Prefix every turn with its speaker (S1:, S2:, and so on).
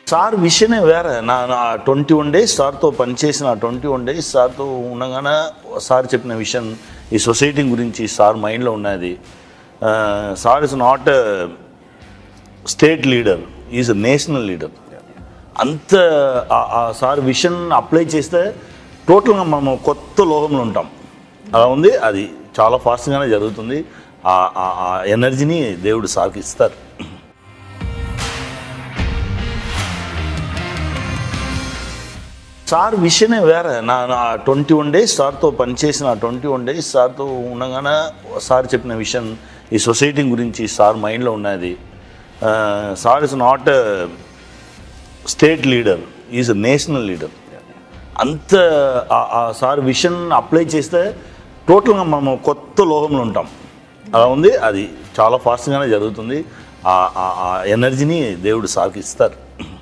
S1: Sir విషయమే వేరే. నా 21 days సార్తో పనిచేసిన 21 days సార్తో ఉండగానే సార్ చెప్పిన విషయం ఈ సొసైటీ గురించి సార్ మైండ్లో ఉన్నది. Sir is not state leader, is national leader. అంత సార్ విషన్ అప్లై చేస్తే టోటల్గా మనం కొత్త లోకంలో ఉంటాం. అలా ఉంది. అది చాలా ఫాస్ట్గానే జరుగుతుంది. ఆ ఎనర్జీని దేవుడు సార్కి ఇస్తారు. సార్ విషయమే వేరే. నా 21 days సార్తో పనిచేసిన 21 days సార్తో ఉండగానే సార్ చెప్పిన విషయం ఈ సొసైటీ గురించి సార్ మైండ్లో ఉన్నది. Sir is not state leader, is national leader. అంత సార్ విషన్ అప్లై చేస్తే టోటల్గా మనం కొత్త లోకంలో ఉంటాం. అలా ఉంది. అది చాలా ఫాస్ట్గానే జరుగుతుంది. ఆ ఎనర్జీని దేవుడు సార్కి ఇస్తారు.